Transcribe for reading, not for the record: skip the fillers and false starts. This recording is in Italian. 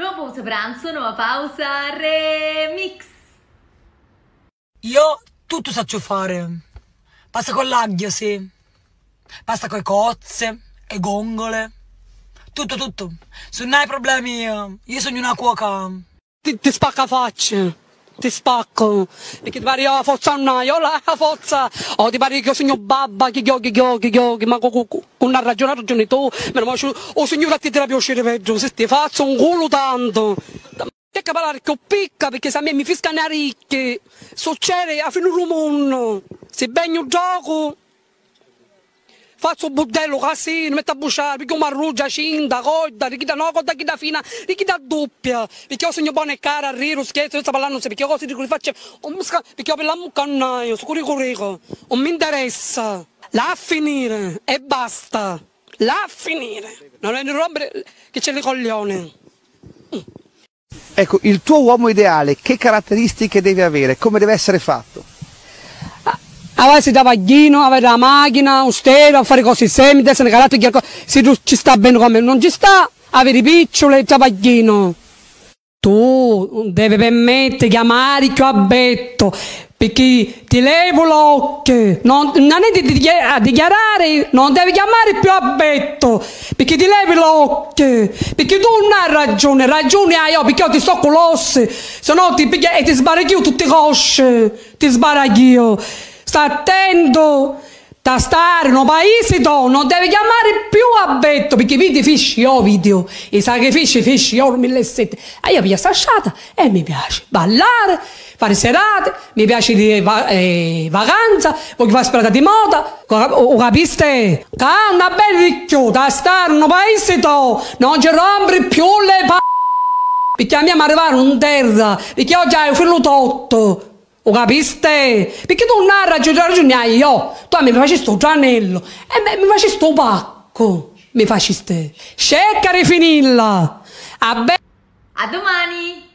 Nuova pausa pranzo, nuova pausa remix. Io tutto saccio fare. Pasta con l'aglio, sì. Pasta con le cozze, e gongole. Tutto. Se non hai problemi, io sono una cuoca. Ti spacca faccia. Ti spacco. Perché ti pare la forza non io la forza. O ti pare che io sono babba, che ma con una ragione tu. O signora ti deve piacere peggio, se ti faccio un culo tanto. Che parlare che picca, perché se a me mi fiscano ricche. Succede a fine del mondo. Se bagno gioco. Faccio un bordello così, mi metto a bucciare, perché una ruggia, cinta, coda, richieda no, coda, richieda fina, richieda doppia, perché io sono buona e cara, riro, scherzo, io sto parlando, perché io così dico, faccio, perché io per la muccannaio, su curico, non mi interessa, là a finire, e basta, là a finire, non è rompere che c'è le coglione. Ecco, il tuo uomo ideale, che caratteristiche deve avere, come deve essere fatto? Avere da vaghino, avere la macchina, austero, fare cose semplici, essere carattere, se ci sta bene come non ci sta, avere i piccioli, da vaghino. Tu devi permettere di chiamare più abbetto, perché ti levo l'occhio, non è di dichiarare, non devi chiamare più abbetto, perché ti levi l'occhio, perché tu non hai ragione hai io, perché io ti sto con l'osso, se no ti sbaraghi io tutte le cosce, ti sbaraghi io. Sta attento, da stare in un paese dove non devi chiamare più abbetto, perché vedi fisci io video, i sacrifici fisci io 2007. E io piglio sta sciata e mi piace ballare, fare serate, mi piace di vacanza, voglio fare sperata di moda, o capiste? Che è una bella ricchiuta, da stare in un paese dove non ci rompere più le perché a me mi arrivare un terra, perché oggi hai un figlio tutto. O capiste? Perché tu non hai ragione io, tu mi facesti sto gianello e mi facesti sto pacco, mi faceste. Cerca di finirla. A domani!